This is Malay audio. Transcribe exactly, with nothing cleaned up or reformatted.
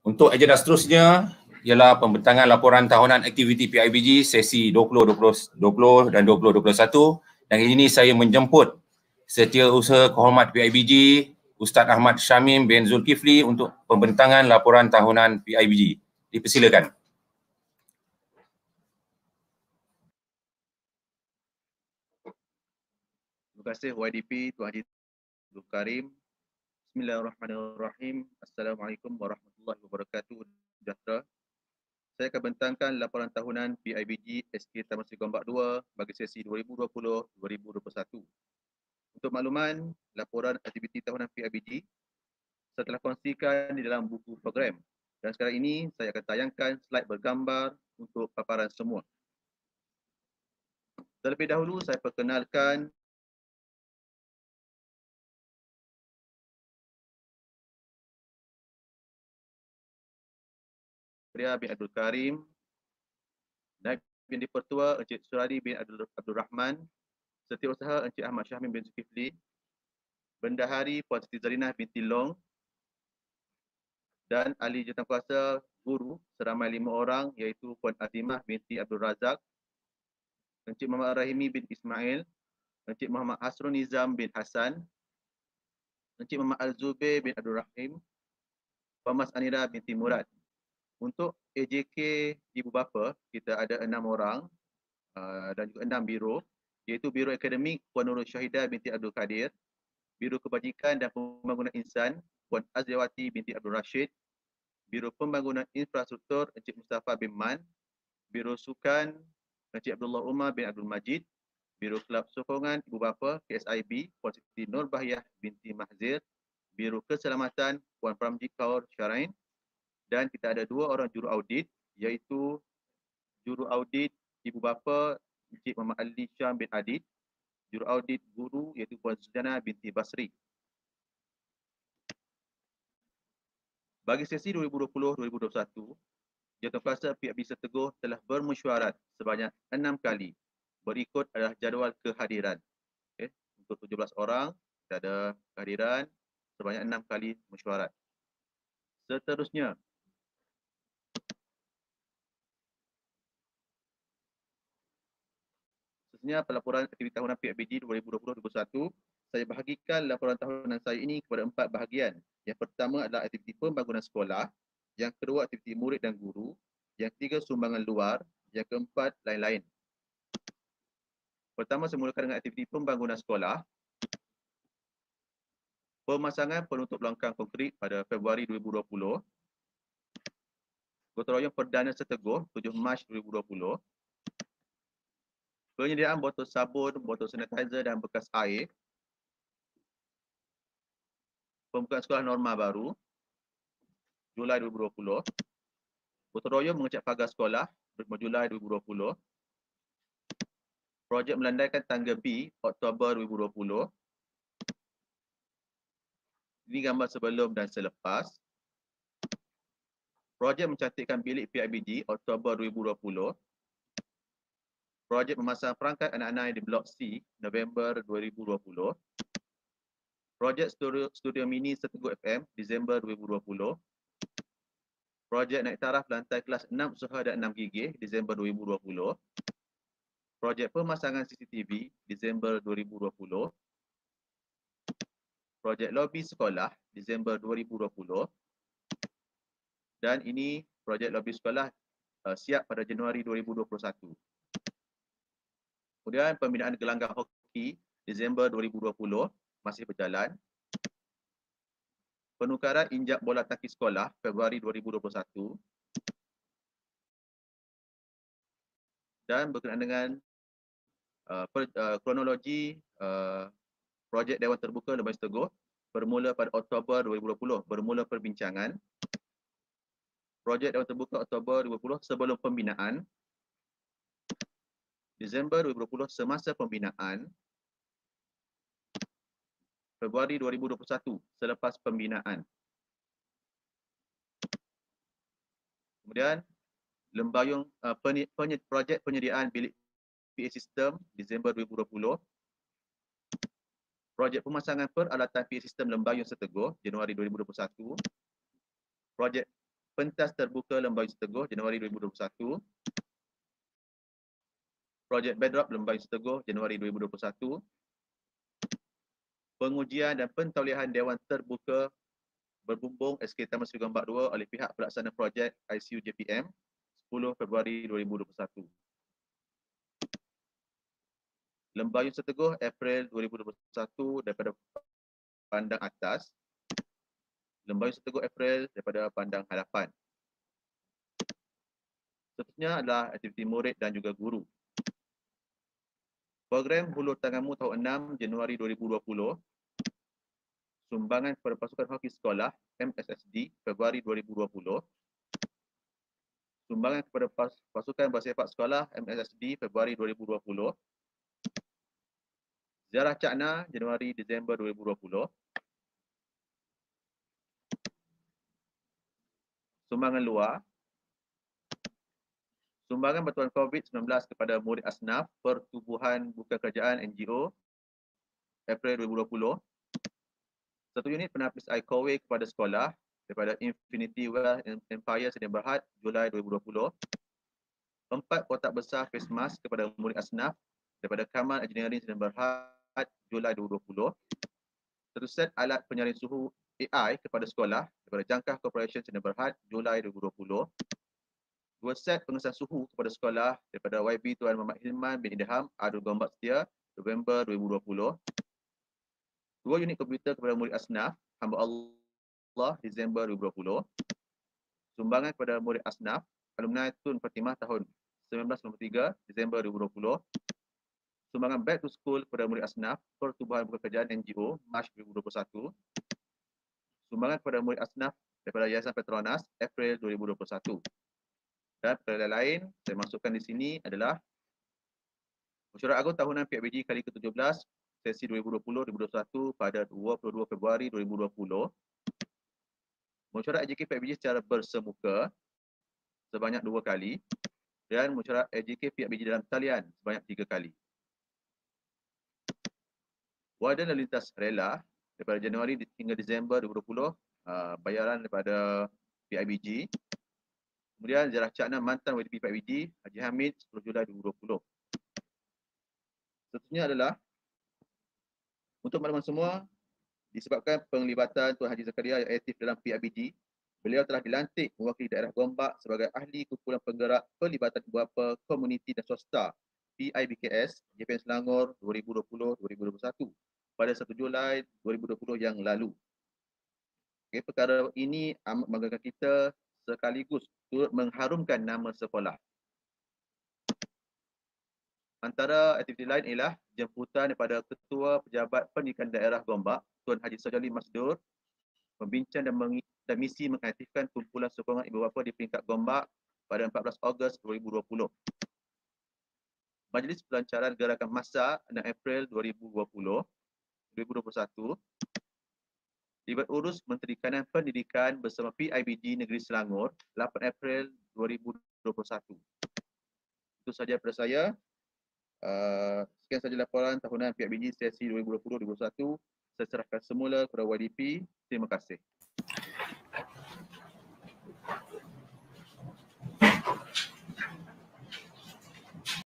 Untuk agenda seterusnya ialah pembentangan laporan tahunan aktiviti P I B G sesi dua puluh dua puluh dan dua puluh dua puluh satu, dan ini saya menjemput Setiausaha Kehormat P I B G Ustaz Ahmad Syamim bin Zulkifli untuk pembentangan laporan tahunan P I B G. Dipersilakan. Terima kasih Y D P Tuan Haji Abdul Karim. Bismillahirrahmanirrahim. Assalamualaikum warahmatullahi wabarakatuh. Sejahtera. Saya akan bentangkan laporan tahunan P I B G S K Taman Seri Gombak dua bagi sesi dua ribu dua puluh dua ribu dua puluh satu. Untuk makluman, laporan aktiviti tahunan P I B G saya telah kongsikan di dalam buku program, dan sekarang ini saya akan tayangkan slide bergambar untuk paparan semua. Terlebih dahulu saya perkenalkan Ria bin Abdul Karim, Naib bin Dipertua Encik Suradi bin Abdul, Abdul Rahman, Setiausaha Encik Ahmad Syahmin bin Zulkifli, Bendahari Puan Siti Zarinah binti Long, dan ahli jurukuasa guru seramai lima orang iaitu Puan Azimah binti Abdul Razak, Encik Muhammad Rahimi bin Ismail, Encik Muhammad Hasrun Nizam bin Hassan, Encik Muhammad Al-Zubair bin Abdul Rahim, Puan Mas Anira binti Murad. Untuk A J K Ibu Bapa, kita ada enam orang uh, dan juga enam biro, iaitu Biro Akademik Puan Nurul Syahidah binti Abdul Kadir, Biro Kebajikan dan Pembangunan Insan Puan Azriawati binti Abdul Rashid, Biro Pembangunan Infrastruktur Encik Mustafa bin Man, Biro Sukan Encik Abdullah Umar bin Abdul Majid, Biro Kelab Sokongan Ibu Bapa K S I B Puan Siti Nur Bahyah binti Mahzir, Biro Keselamatan Puan Pramji Kaur Syarain, dan kita ada dua orang juru audit, iaitu juru audit Ibu Bapa Encik Muhammad Ali Syam bin Adid, juru audit guru iaitu Puan Sujana binti Basri. Bagi sesi dua ribu dua puluh dua ribu dua puluh satu, Jawatankuasa P I B G Seteguh telah bermesyuarat sebanyak enam kali. Berikut adalah jadual kehadiran. Okay. Untuk tujuh belas orang, kita ada kehadiran sebanyak enam kali mesyuarat. Seterusnya, Seterusnya pelaporan aktiviti tahunan P I B G dua ribu dua puluh dua ribu dua puluh satu. Saya bahagikan laporan tahunan saya ini kepada empat bahagian. Yang pertama adalah aktiviti pembangunan sekolah, yang kedua aktiviti murid dan guru, yang ketiga sumbangan luar, yang keempat lain-lain. Pertama, saya mulakan dengan aktiviti pembangunan sekolah. Pemasangan penutup longkang konkrit pada Februari dua ribu dua puluh. Gotong royong perdana Seteguh tujuh Mac dua ribu dua puluh. Penyediaan botol sabun, botol sanitizer dan bekas air. Pembukaan sekolah norma baru Julai dua ribu dua puluh. Gotong royong mengecat pagar sekolah Julai dua ribu dua puluh. Projek melandaikan tangga B Oktober dua ribu dua puluh. Ini gambar sebelum dan selepas. Projek mencantikkan bilik P I B G Oktober dua ribu dua puluh. Projek memasang perangkat anak-anak di Blok C November dua ribu dua puluh. Projek studio, studio mini Seteguh F M Disember dua ribu dua puluh. Projek naik taraf lantai kelas enam usaha dan enam gigih Disember dua ribu dua puluh. Projek pemasangan C C T V Disember dua ribu dua puluh. Projek lobi sekolah Disember dua ribu dua puluh. Dan ini projek lobi sekolah uh, siap pada Januari dua ribu dua puluh satu. Kemudian pembinaan gelanggang hoki Disember dua ribu dua puluh masih berjalan. Penukaran injak bola tangkis sekolah Februari dua ribu dua puluh satu. Dan berkenaan dengan uh, per, uh, kronologi uh, projek Dewan Terbuka Lebayan Seteguh bermula pada Oktober dua ribu dua puluh, bermula perbincangan. Projek Dewan Terbuka Oktober dua ribu dua puluh sebelum pembinaan. Disember dua ribu dua puluh semasa pembinaan. Februari dua ribu dua puluh satu selepas pembinaan. Kemudian lembayung uh, penye, penye, projek penyediaan bilik P A sistem Disember dua ribu dua puluh. Projek pemasangan peralatan P A sistem lembayung Seteguh Januari dua ribu dua puluh satu. Projek pentas terbuka Lembayu Seteguh Januari dua ribu dua puluh satu. Projek Bedrock Lembayu Seteguh Januari dua ribu dua puluh satu. Pengujian dan pentauliahan Dewan Terbuka Berbumbung S K Taman Seri Gombak dua oleh pihak pelaksana projek I C U J P M sepuluh Februari dua ribu dua puluh satu. Lembayu Seteguh April dua ribu dua puluh satu daripada Pandang Atas. Lembayu Seteguh April daripada Pandang Hadapan. Seterusnya adalah aktiviti murid dan juga guru. Program Hulu Tanganmu tahun enam Januari dua ribu dua puluh. Sumbangan kepada pasukan hoki sekolah M S S D Februari dua ribu dua puluh. Sumbangan kepada pas, pasukan bersepak sekolah M S S D Februari dua ribu dua puluh. Ziarah Cakna Januari Disember dua ribu dua puluh. Sumbangan luar. Sumbangan bantuan COVID sembilan belas kepada murid asnaf Pertubuhan Bukan Kerajaan N G O April dua ribu dua puluh. Satu unit penapis air Kowe kepada sekolah daripada Infinity Wealth Empire Sdn Bhd Julai dua ribu dua puluh. Empat kotak besar face mask kepada murid asnaf daripada Kamal Engineering Sdn Bhd Julai dua ribu dua puluh. Satu set alat penyaring suhu A I kepada sekolah daripada Jangkah Corporation Sdn Bhd Julai dua ribu dua puluh. Dua set pengesan suhu kepada sekolah daripada Y B Tuan Muhammad Hilman bin Idham Adul Gombak Setia November dua ribu dua puluh. Dua unit komputer kepada murid asnaf Hamba Allah Disember dua ribu dua puluh. Sumbangan kepada murid asnaf alumni Tun Fatimah tahun seribu sembilan ratus sembilan puluh tiga Disember dua ribu dua puluh. Sumbangan back to school kepada murid asnaf Pertubuhan Bukan Kerajaan N G O Mac dua ribu dua puluh satu. Sumbangan kepada murid asnaf daripada Yayasan Petronas April dua ribu dua puluh satu. Dan perkara lain saya masukkan di sini adalah Mesyuarat Agung Tahunan P I B G kali ke tujuh belas sesi dua ribu dua puluh dua ribu dua puluh satu pada dua puluh dua Februari dua ribu dua puluh. Mesyuarat A J K P I B G secara bersemuka sebanyak dua kali dan mesyuarat A J K P I B G dalam talian sebanyak tiga kali. Wadah lalu lintas rela daripada Januari hingga Disember dua ribu dua puluh, uh, bayaran daripada P I B G. Kemudian ziarah Cakna mantan W D P P I B G Haji Hamid sepuluh Julai dua ribu dua puluh. Seterusnya adalah untuk makluman semua, disebabkan penglibatan Tuan Haji Zakaria yang aktif dalam P I B G, beliau telah dilantik mewakili daerah Gombak sebagai ahli kumpulan penggerak pelibatan beberapa komuniti dan swasta P I B K S J P M Selangor dua ribu dua puluh dua ribu dua puluh satu pada satu Julai dua ribu dua puluh yang lalu. Okay, perkara ini amat membanggakan kita sekaligus turut mengharumkan nama sekolah. Antara aktiviti lain ialah jemputan daripada Ketua Pejabat Pendidikan Daerah Gombak, Tuan Haji Sajali Masdur, membincang dan, dan misi mengaktifkan kumpulan sokongan ibu bapa di peringkat Gombak pada empat belas Ogos dua ribu dua puluh. Majlis Pelancaran Gerakan Massa enam April dua ribu dua puluh, dua ribu dua puluh satu. Libat urus Menteri Kanan Pendidikan bersama P I B G Negeri Selangor lapan April dua ribu dua puluh satu. Itu sahaja daripada saya. Uh, sekian sahaja laporan tahunan P I B G sesi dua ribu dua puluh dua ribu dua puluh satu. Saya serahkan semula kepada Y D P. Terima kasih.